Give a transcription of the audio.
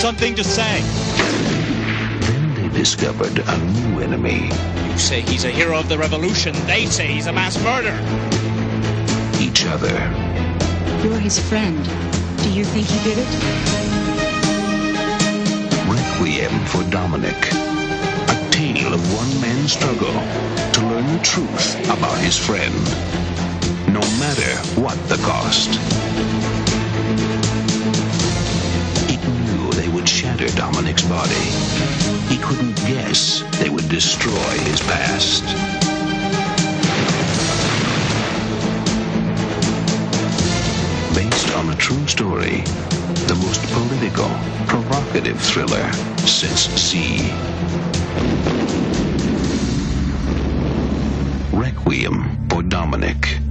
something to say. Then they discovered a new enemy. You say he's a hero of the revolution. They say he's a mass murderer. Each other. You're his friend. Do you think he did it? Requiem for Dominic. A tale of one man's struggle to learn the truth about his friend, no matter what the cost. He knew they would shatter Dominic's body. He couldn't guess they would destroy his past. Based on a true story, the most political, provocative thriller since C. Requiem for Dominic.